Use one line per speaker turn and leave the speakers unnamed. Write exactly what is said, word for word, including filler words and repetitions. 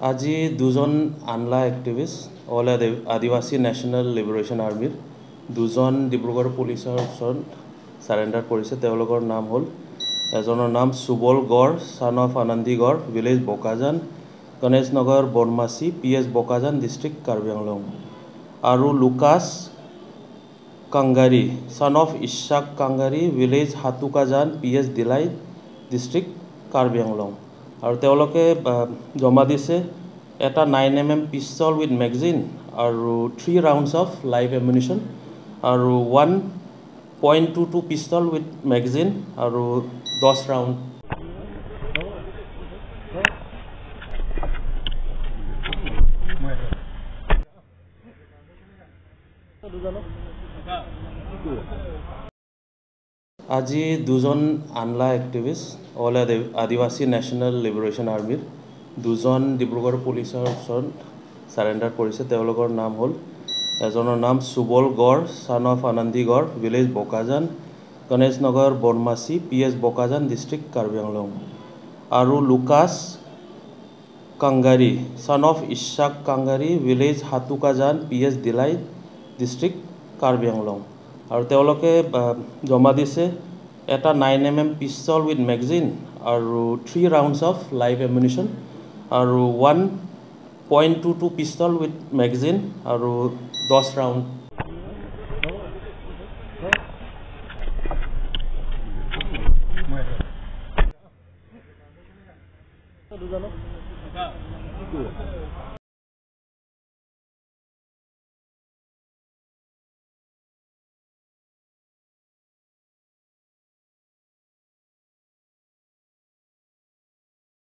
আজি দুজন আনলা activist all Adivasi national liberation আৰ্মিৰ দুজন ডিব্ৰুগড় পুলিচৰ ওচৰত সাৰেণ্ডাৰ কৰিছে। তেওঁলোকৰ নাম হ'ল এজনৰ নাম সুবল গড় son of আনন্দী গড় village Bokajan Ganesh Nagar Bonmasi P S Bokajan district Karbi Anglong আৰু Lukas Kangari son of Isak Kangari village Hatukajan P S Dilai district Karbi Anglong আৰু তেওঁলোকে জমা দিছে এটা nine M M pistol with magazine আৰু three rounds of live ammunition আৰু one point two two pistol with magazine আৰু দহ ৰাউণ্ড আজি দুজন আনলা activist all Adivasi national liberation আৰ্মিৰ দুজন ডিব্ৰুগড় পুলিচৰ ওচৰত সাৰেণ্ডাৰ কৰিছে। তেওঁলোকৰ নাম হ'ল এজনৰ নাম সুবল গড় son of আনন্দী গড় village Bokajan Ganesh Nagar Bonmasi P S Bokajan district Karbi Anglong আৰু Lukas Kangari son of Isak Kangari village Hatukajan P S Dilai district Karbi Anglong আৰু তেওঁলোকে জমা দিছে এটা nine M M pistol with magazine আৰু three rounds of live ammunition আৰু one point two two pistol with magazine আৰু দহ ৰাউণ্ড